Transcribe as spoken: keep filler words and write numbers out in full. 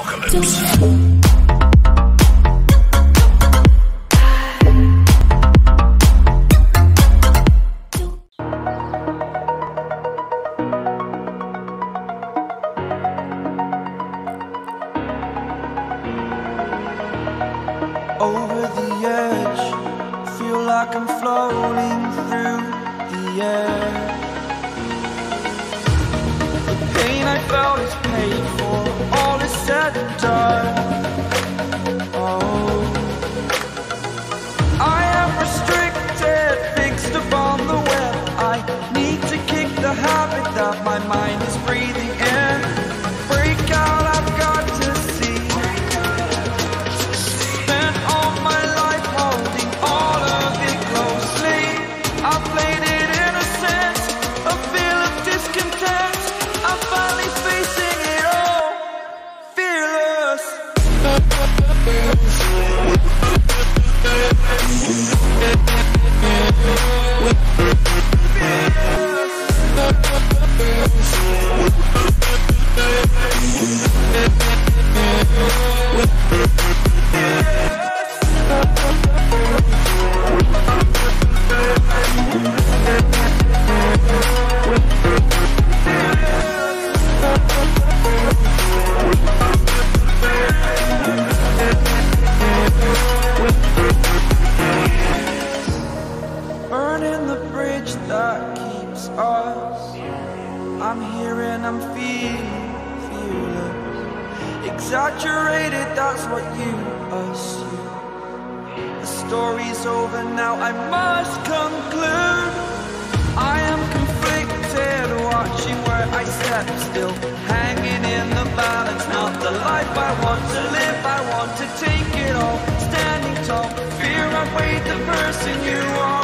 Over the edge, feel like I'm floating through the air. The pain I felt is paid for, all is said and done. Oh, I am restricted, fixed upon the web. I need to kick the habit that my mind is breathing in. Break out, I've got to see. Spent all my life holding all of it closely. I played it innocent, a feel of discontent. I'm finally facing it all, fearless. Burning the bridge that keeps us. I'm here and I'm feeling fearless. Exaggerated, that's what you assume. The story's over now, I must conclude. I am conflicted, watching where I step still, hanging in the balance. Not the life I want to live, I want to take it all. Standing tall, fear I've weighed the person you are.